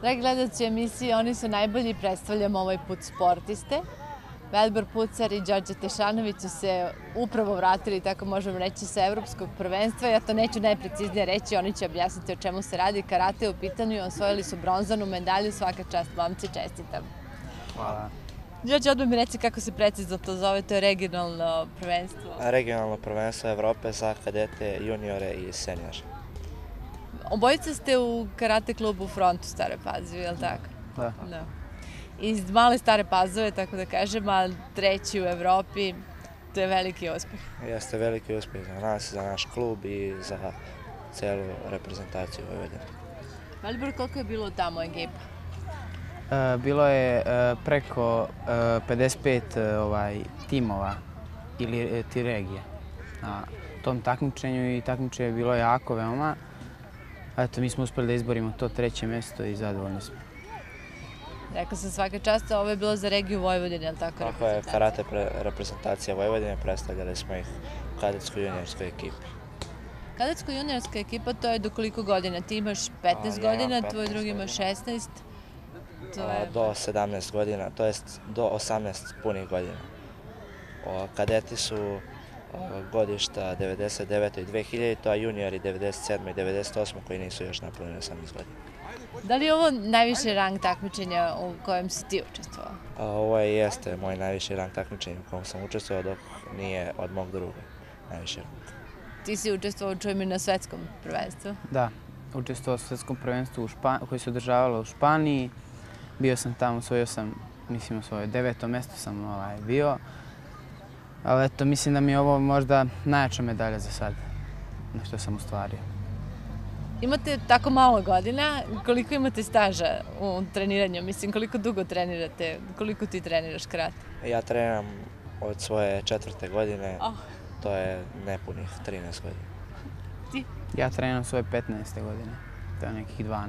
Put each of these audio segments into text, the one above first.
Dragi gledalci emisije, oni su najbolji, predstavljamo ovaj put sportiste. Velibor Pucar i Đorđe Tešanović su se upravo vratili, tako možemo reći, sa evropskog prvenstva. Ja to neću najpreciznije reći, oni će objasniti o čemu se radi. Karate je u pitanju, osvojili su bronzanu medalju, svaka čast, momci, čestitam. Hvala. Đorđe, odmah mi reci kako se precizno to zove, to je regionalno prvenstvo. Regionalno prvenstvo Evrope za kadete, juniore i senjore. Obojica ste u karate klubu u Frontu Stare Pazove, je li tako? Da. Iz male Stare Pazove, tako da kažem, a treći u Evropi, to je veliki uspeh. Jeste veliki uspjeh za nas, za naš klub i za celu reprezentaciju Vojvodine. Velibor, koliko je bilo tamo ekipa? Bilo je preko 55 timova ili ti regije na tom takmičenju i takmičenje je bilo jako veoma. Eto, mi smo uspeli da izborimo to treće mjesto i zadovoljni smo. Rekla sam svaka čast, ovo je bilo za regiju Vojvodine, je li tako? Tako je, karate reprezentacija Vojvodine, predstavljali smo ih u kadetsko-juniorskoj ekipi. Kadetsko-juniorska ekipa, to je do koliko godina? Ti imaš 15 godina, tvoj drugi ima 16. Do 17 godina, to jest do 18 punih godina. Kadeti su godišta 99. i 2000, a juniori 97. i 98. koji nisu još napunili 18 godina. Da li je ovo najviši rang takmičenja u kojem si ti učestvovao? Ovo jeste moj najviši rang takmičenja u kojem sam učestvovao, dok nije od mog druga najviši rang. Ti si učestvovao, čujem, i na svetskom prvenstvu? Da, učestvovao u svetskom prvenstvu koje se održavalo u Španiji. Bio sam tamo, osvojio 9. mjesto sam bio. Ali eto, mislim da mi je ovo možda najjača medalja za sad, na što sam ostvario. Imate tako malo godina, koliko imate staža u treniranju? Mislim, koliko dugo trenirate, koliko ti treniraš karate? Ja treniram od svoje 4. godine, to je nepunih 13 godina. Ti? Ja treniram svoje 15. godine, to je nekih 12.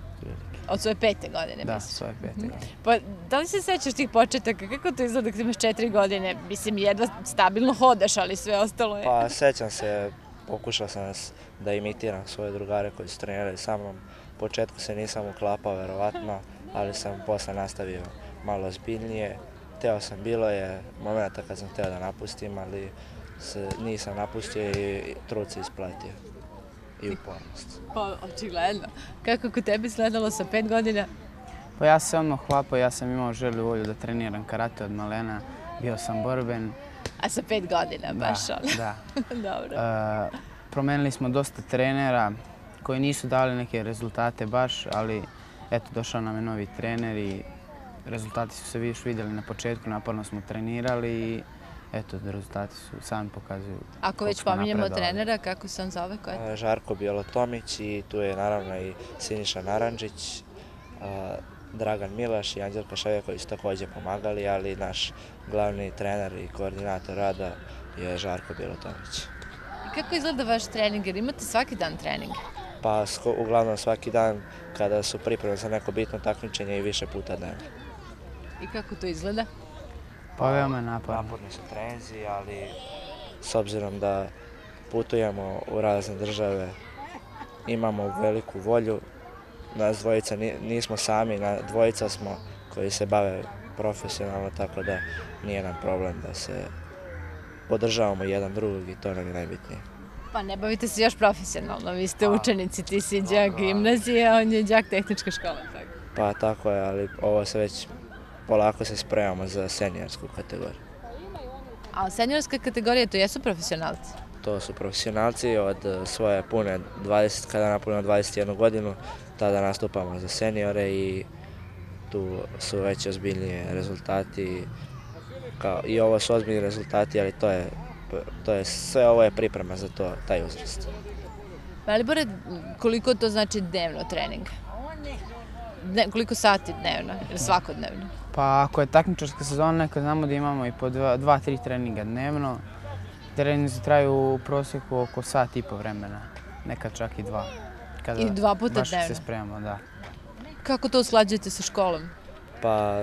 Od svoje 5. godine, da, misliš? svoje 5. godine. Pa, da li se sećaš tih početaka? Kako to izgleda kad imaš 4 godine? Mislim, jedva stabilno hodaš, ali sve ostalo je... Pa, sećam se, pokušao sam da imitiram svoje drugare koji su trenirali sa mnom. U početku se nisam uklapao, verovatno, ali sam posle nastavio malo ozbiljnije. Bilo je momenta kad sam hteo da napustim, ali nisam napustio i trud se isplatio. I upornost. Pa, očigledno. Kako kod tebi izgledalo sa 5 godina? Pa ja sam odmah hlapao, ja sam imao želju volju da treniram karate od malena, bio sam borben. A sa 5 godina, baš ono? Da. Dobro. Promenili smo dosta trenera koji nisu dali neke rezultate baš, ali eto, došao nam je novi trener i rezultati su se više vidjeli na početku, naporno smo trenirali i eto, rezultati su sami pokazuju. Ako već pominjemo trenera, kako se on zove? Žarko Bjelotomić i tu je naravno i Siniša Narandžić, Dragan Milaš i Anđelka Šavija koji su također pomagali, ali naš glavni trener i koordinator rada je Žarko Bjelotomić. I kako izgleda vaš trening? Jer imate svaki dan trening? Pa uglavnom svaki dan kada su pripreme za neko bitno takmičenje i više puta dnevno. I kako to izgleda? Pa veoma naporno. Naporni su treninzi, ali s obzirom da putujemo u razne države, imamo veliku volju. Nas dvojica nismo sami, dvojica smo koji se bave profesionalno, tako da nije nam problem da se podržavamo jedan drugog i to nam je najbitnije. Pa ne bavite se još profesionalno, vi ste učenici, ti si đak gimnazije, a on je đak tehničke škole. Pa tako je, ali ovo se već polako se spremamo za seniorsku kategoriju. A seniorska kategorija, to jesu profesionalci? To su profesionalci od svoje pune 20, kada napunimo 21 godinu, tada nastupamo za seniore i tu su već ozbiljnije rezultati. I ovo su ozbiljni rezultati, ali sve ovo je priprema za taj uzrast. Velibore, koliko to znači dnevno trening? Koliko sati dnevno ili svakodnevno? Pa ako je takmičarska sezona, nekad znamo da imamo i po 2-3 treninga dnevno. Treninzi traju u prosjeku oko sat i po vremena, nekad čak i 2. I 2 puta dnevno? Baš se spremamo, da. Kako to usklađujete sa školom? Pa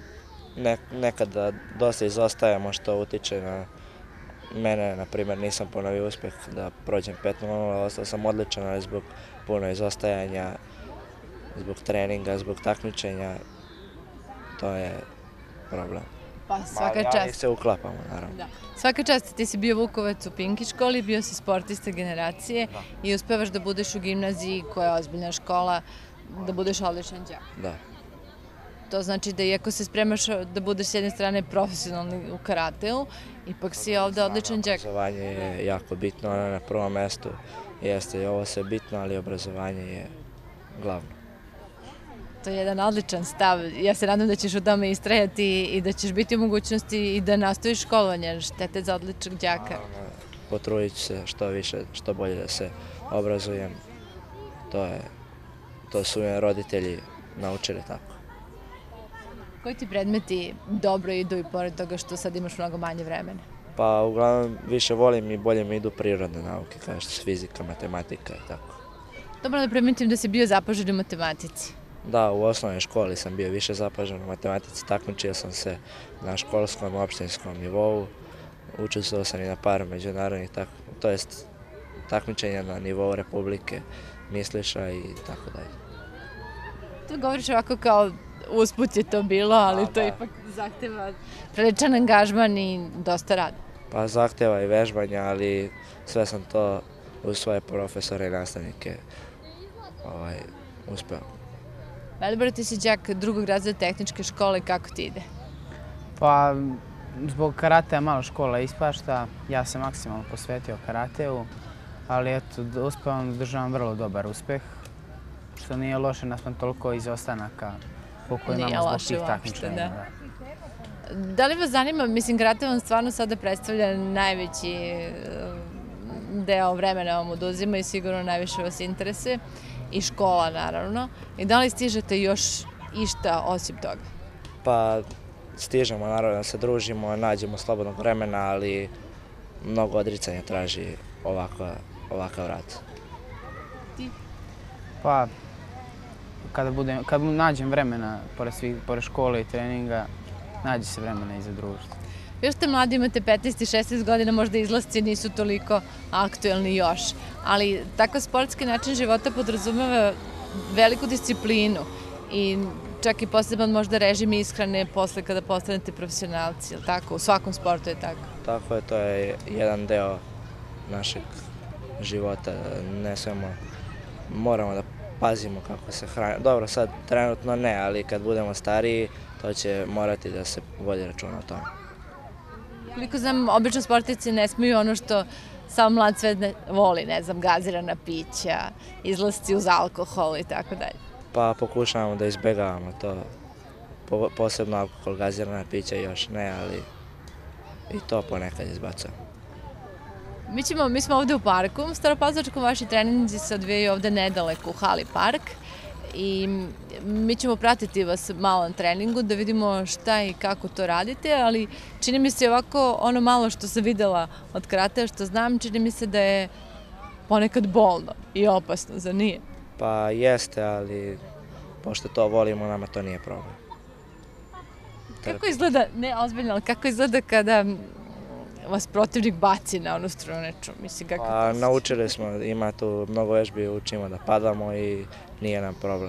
nekada dosta izostajemo što utiče na mene, na primjer, nisam ponovio uspjeh da prođem 5:0, ostao sam odličan, ali zbog puno izostajanja zbog treninga, zbog takmičenja, to je problem. Pa svaka Ali čast. se uklapamo, naravno. Da. Svaka čast, ti si bio Vukovac u Pinki školi, bio si sportista generacije i uspevaš da budeš u gimnaziji koja je ozbiljna škola, da budeš odličan đak. Da. To znači da iako se spremaš da budeš s jedne strane profesionalni u karateu, ipak si ovde odličan đak. Obrazovanje je jako bitno, ono na prvom mestu jeste i ovo sve bitno, ali obrazovanje je glavno. To je jedan odličan stav. Ja se nadam da ćeš u tome istrajati i da ćeš biti u mogućnosti i da nastaviš školovanje. Štete za odličnog đaka. Potrudit ću se što više, što bolje da se obrazujem. To su me roditelji naučili tako. Koji ti predmeti dobro idu i pored toga što sad imaš mnogo manje vremena? Pa uglavnom više volim i bolje mi idu prirodne nauke, kao što su fizika, matematika i tako. Dobro da primetim da si bio zapažen u matematici. Da, u osnovnoj školi sam bio više zapažen u matematici, takmičio sam se na školskom, opštinskom nivou, učestvovao sam i na par međunarodnih, to jest takmičenja na nivou Republike, Misliša i tako dalje. To govoriš ovako kao usput je to bilo, ali to ipak zahteva priličan angažman i dosta rada. Pa zahteva i vežbanja, ali sve sam to uz svoje profesore i nastavnike uspeo. Velibor, ti si đak drugog razreda tehničke škole, kako ti ide? Pa, zbog karatea malo škola ispašta, ja sam maksimalno posvetio karateu, ali eto, uspevam da državam vrlo dobar uspeh, što nije loše naspram toliko izostanaka koliko imamo zbog tih takmičenja. Da li vas zanima, mislim, karate vam stvarno sada predstavlja najveći deo vremena vam oduzima i sigurno najviše vas interesuje, i škola naravno. I da li stižete još išta osim toga? Pa stižemo naravno da se družimo, nađemo slobodnog vremena, ali mnogo odricanja traži ovakav rad. Ti? Pa, kad nađem vremena, pored škole i treninga, nađe se vremena i za društvo. Još ste mladi, imate 15 i 16 godina, možda izlasci nisu toliko aktuelni još, ali takav sportski način života podrazumeva veliku disciplinu i čak i poseban možda režim ishrane posle kada postanete profesionalci, je li tako? U svakom sportu je tako. Tako je, to je jedan deo našeg života, ne smemo, moramo da pazimo kako se hrani. Dobro, sad trenutno ne, ali kad budemo stariji, to će morati da se vodi računa o tome. Koliko znam, obično sportici ne smiju ono što sam mlad svet voli, ne znam, gazirana pića, izlasci uz alkohol i tako dalje. Pa pokušavamo da izbegavamo to, posebno alkohol, gazirana pića još ne, ali i to ponekad izbacujemo. Mi smo ovde u parku, u Staropazovačkom, vaši treninzi se odvijaju ovde nedaleko u hali park i mi ćemo pratiti vas malo na treningu da vidimo šta i kako to radite, ali čini mi se ovako ono malo što sam videla od karatea, što znam, čini mi se da je ponekad bolno i opasno, zar nije? Pa jeste, ali pošto to volimo, nama to nije problem. Kako izgleda, ne ozbiljno, ali kako izgleda kada vas protivnik baci na onu struneču? Pa naučili smo, ima tu mnogo vežbi, učimo da padamo i nije nam problem.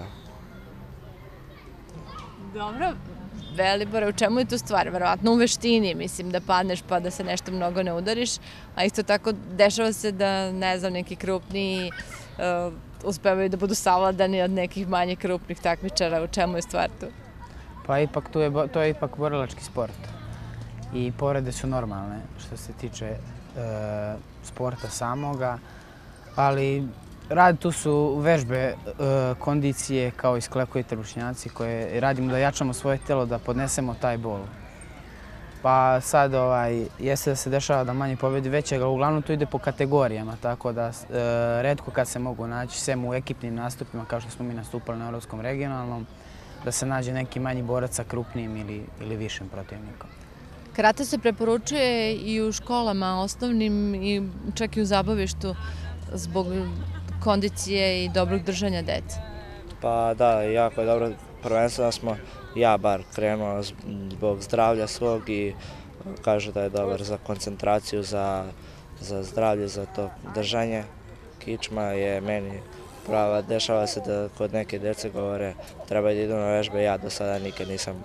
Dobro, Velibore, u čemu je tu stvar? Verovatno u veštini, mislim, da padneš pa da se nešto mnogo ne udariš, a isto tako dešava se da, ne znam, neki krupniji uspevaju da budu savladani od nekih manje krupnih takmičara. U čemu je stvar tu? Pa ipak to je ipak borilački sport i povrede su normalne što se tiče sporta samoga, ali tu su vežbe, kondicije kao i sklekovi trbušnjaci koje radimo da jačamo svoje telo, da podnesemo taj bol. Pa sad jeste da se dešava da manje pobedi većeg, ali uglavnom to ide po kategorijama, tako da retko kad se mogu naći, sem u ekipnim nastupima kao što smo mi nastupali na Evropskom regionalnom, da se nađe neki manji borac sa krupnijim ili višim protivnikom. Karate se preporučuje i u školama osnovnim i čak i u zabavištu zbog kondicije i dobrog držanja dece. Pa da, jako je dobro. Prvenstveno smo, ja bar, krenuo zbog zdravlja svog i kažu da je dobar za koncentraciju, za zdravlje, za to držanje. Kičma je meni prava. Dešava se da kod neke djece govore treba da idu na vežbe, ja do sada nikad nisam,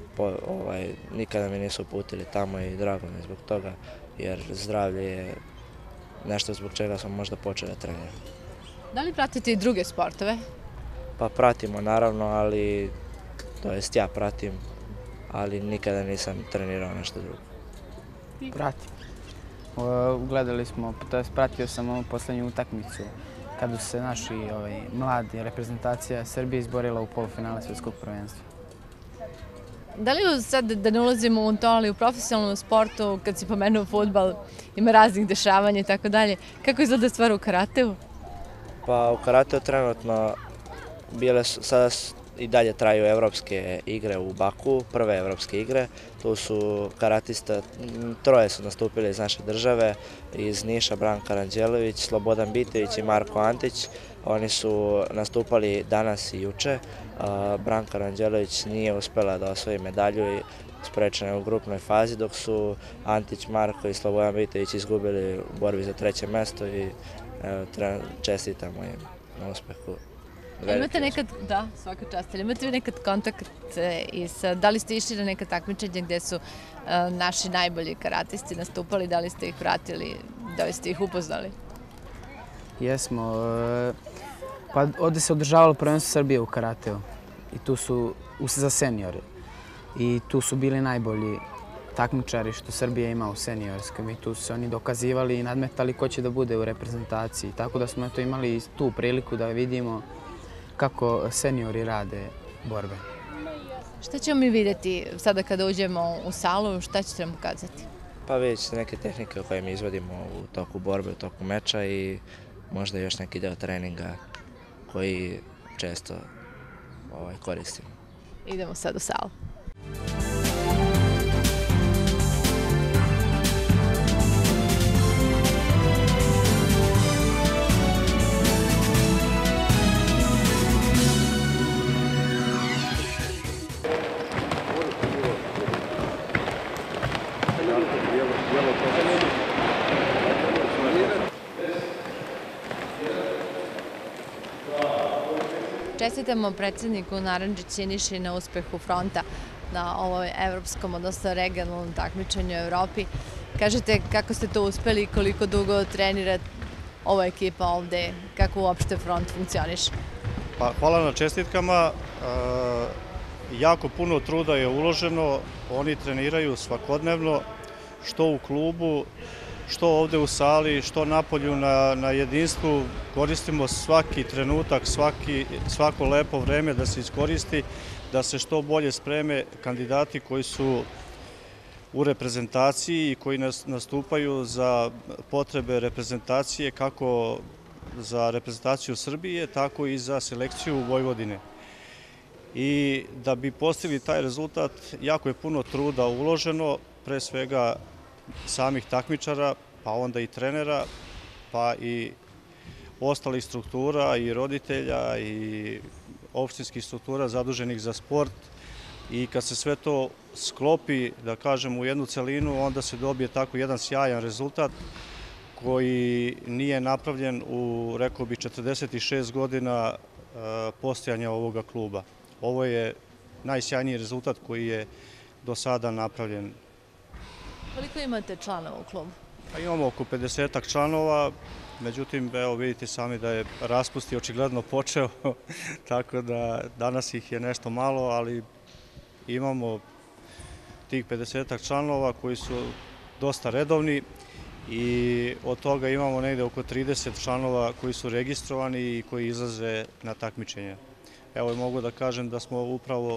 nikada me nisu uputili tamo i drago mi je zbog toga, jer zdravlje je nešto zbog čega sam možda počeo da treniram. Da li pratite i druge sportove? Pa pratimo naravno, ali, to jest ja pratim, ali nikada nisam trenirao nešto drugo. Pratim. Gledali smo, to jest pratio sam ovu poslednju utakmicu kada su se naši mladi reprezentacija Srbije izborila u polufinale svjetskog prvenstva. Da li sad, da ne ulazimo u to, ali u profesionalnom sportu, kad si pomenuo fudbal, ima raznih dešavanja i tako dalje, kako izgleda stvar u karateu? Pa u karateu trenutno sada i dalje traju evropske igre u Baku, prve evropske igre. Tu su karatista, troje su nastupili iz naše države, iz Niša Branka Ranđelović, Slobodan Bitević i Marko Antić. Oni su nastupali danas i juče. Branka Ranđelović nije uspela da osvoji medalju i sprečena je u grupnoj fazi, dok su Antić, Marko i Slobodan Bitević izgubili u borbi za treće mesto i čestitamo im na uspehu. Imate nekad, da, svaka čast, ali imate vi nekad kontakt i da li ste išli na neka takmičenja gdje su naši najbolji karatisti nastupali, da li ste ih pratili, da li ste ih upoznali? Jesmo. Pa ovdje se održavalo prvenstvo Srbije u karateu i tu su za seniore. I tu su bili najbolji takmičari što Srbija ima u seniorskom i tu su se oni dokazivali i nadmetali ko će da bude u reprezentaciji. Tako da smo imali tu priliku da vidimo kako seniori rade borbe. Šta ćemo mi vidjeti sada kada uđemo u salu, šta ćete nam pokazati? Pa vidjet ćete neke tehnike koje mi izvodimo u toku borbe, u toku meča i možda još neki deo treninga koji često koristimo. Idemo sad u salu. Čestitamo predsjedniku Narandži Ćiniši na uspehu fronta na ovom evropskom, odnosno regionalnom takmičenju u Evropi. Kažete kako ste to uspeli i koliko dugo trenira ova ekipa ovde, kako uopšte front funkcioniše? Pa, hvala na čestitkama. Jako puno truda je uloženo. Oni treniraju svakodnevno, što u klubu, što ovde u sali, što napolju na jedinstvu. Koristimo svaki trenutak, svako lepo vreme da se iskoristi, da se što bolje spreme kandidati koji su u reprezentaciji i koji nastupaju za potrebe reprezentacije, kako za reprezentaciju Srbije, tako i za selekciju Vojvodine. I da bi postigli taj rezultat, jako je puno truda uloženo, pre svega samih takmičara, pa onda i trenera, pa i ostalih struktura i roditelja i opštinskih struktura zaduženih za sport. I kad se sve to sklopi, da kažem, u jednu celinu, onda se dobije tako jedan sjajan rezultat koji nije napravljen u, rekao bi, 46 godina postojanja ovoga kluba. Ovo je najsjajniji rezultat koji je do sada napravljen. Koliko imate članova u klubu? Imamo oko 50-ak članova, međutim, evo vidite sami da je raspust očigledno počeo, tako da danas ih je nešto malo, ali imamo tih 50-ak članova koji su dosta redovni i od toga imamo negde oko 30 članova koji su registrovani i koji izlaze na takmičenja. Evo mogu da kažem da smo upravo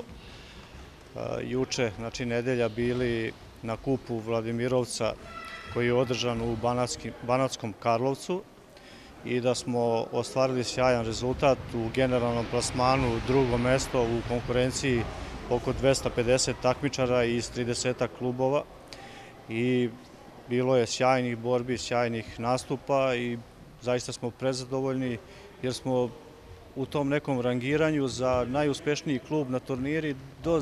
juče, znači nedelja, bili na kupu Vladimirovca koji je održan u Banatskom Karlovcu i da smo ostvarili sjajan rezultat u generalnom plasmanu, drugo mesto u konkurenciji oko 250 takmičara iz 30 klubova i bilo je sjajnih borbi, sjajnih nastupa i zaista smo prezadovoljni jer smo u tom nekom rangiranju za najuspešniji klub na turniri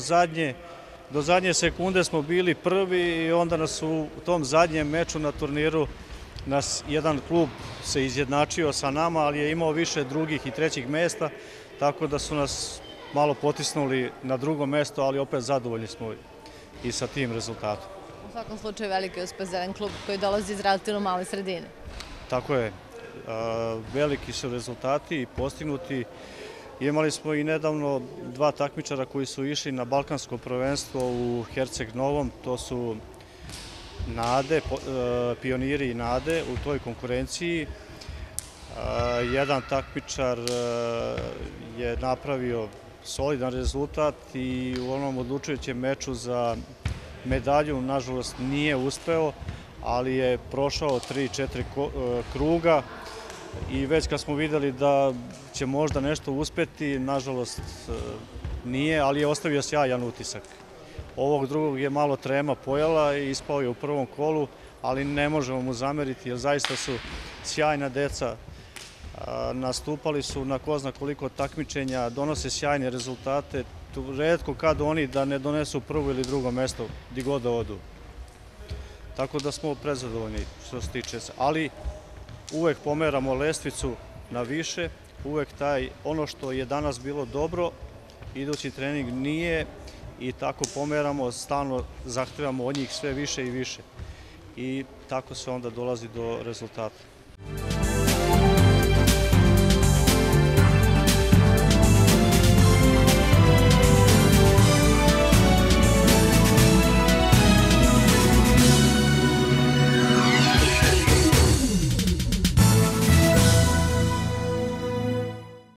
do zadnje sekunde smo bili prvi i onda nas u tom zadnjem meču na turniru jedan klub se izjednačio sa nama, ali je imao više drugih i trećih mesta, tako da su nas malo potisnuli na drugo mesto, ali opet zadovoljni smo i sa tim rezultatom. U svakom slučaju veliki uspeh za jedan klub koji dolazi iz relativno male sredine. Tako je, veliki su rezultati postignuti. Imali smo i nedavno 2 takmičara koji su išli na balkansko prvenstvo u Herceg Novom, to su Nade, pioniri i Nade u toj konkurenciji. Jedan takmičar je napravio solidan rezultat i u onom odlučujućem meču za medalju, nažalost, nije uspeo, ali je prošao 3-4 kruga i već kad smo videli da će možda nešto uspeti, nažalost nije, ali je ostavio sjajan utisak. Ovog drugog je malo trema pojela i ispao je u prvom kolu, ali ne možemo mu zameriti jer zaista su sjajna deca. Nastupali su na ko zna koliko takmičenja, donose sjajne rezultate. Retko kad oni da ne donesu prvo ili drugo mesto gdje god da odu. Tako da smo prezadovoljni što se tiče, ali uvek pomeramo lestvicu na više, uvek ono što je danas bilo dobro, idući trening nije i tako pomeramo, stalno zahtevamo od njih sve više i više. I tako se onda dolazi do rezultata.